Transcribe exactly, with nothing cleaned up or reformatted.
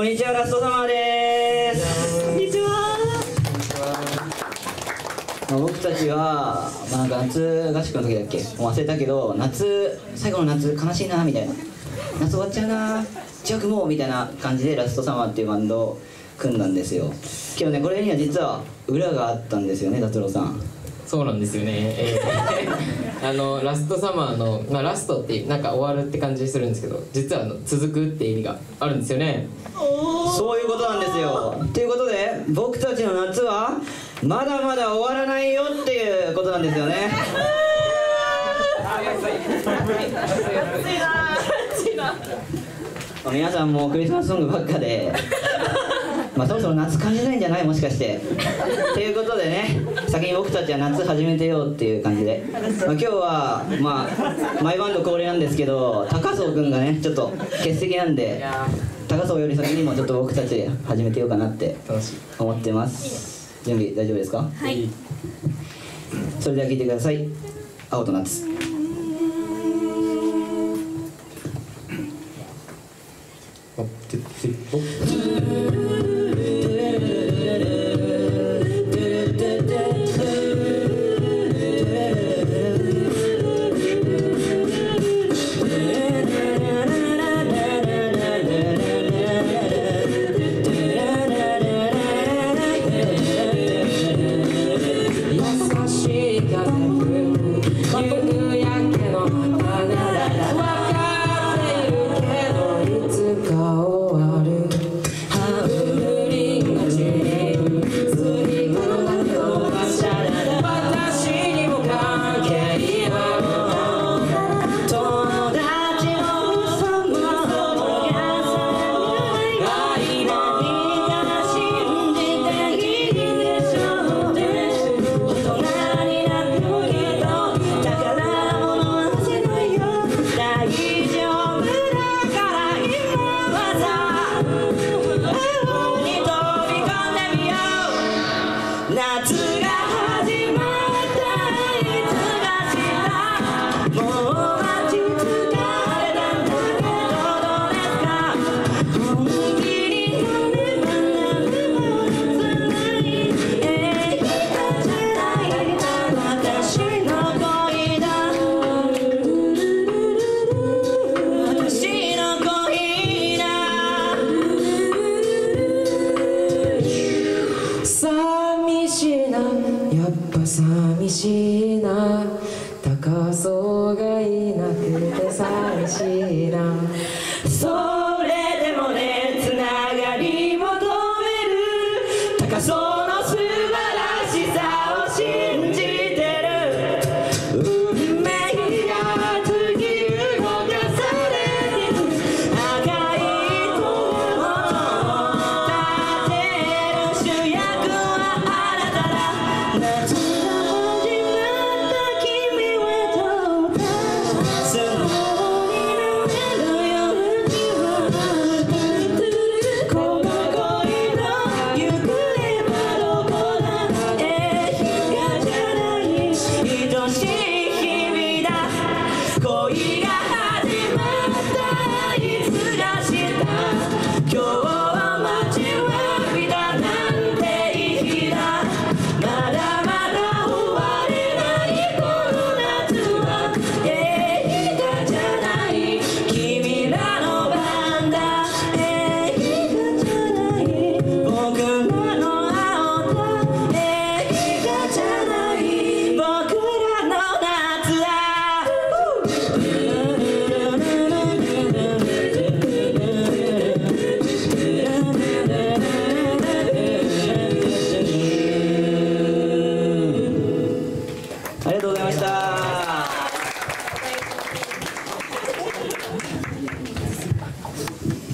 こんにちは、ラストサマーです。こんにちは。僕たちは、まあ、なんか夏合宿の時だっけ、もう忘れたけど、夏最後の夏悲しいなみたいな、夏終わっちゃうな、じゃあ組もうみたいな感じでラストサマーっていうバンドを組んだんですよ。けどね、これには実は裏があったんですよね、達郎さん。 そうなんですよね、えー、あのラストサマーの、まあ、ラストってなんか終わるって感じするんですけど、実はあの続くって意味があるんですよね。 そういうことなんですよ。ということで僕たちの夏はまだまだ終わらないよっていうことなんですよね。皆さんもクリスマスソングばっかでまあそろそろ夏感じないんじゃない、もしかしてということでね、先に僕たちは夏始めてよっていう感じで、まあ、今日はまあマイバンド恒例なんですけど、高荘くんがねちょっと欠席なんで、高荘より先にもちょっと僕たち始めてようかなって思ってます。準備大丈夫ですか？ はい。 それでは聴いてください。青と夏。 おってっておっ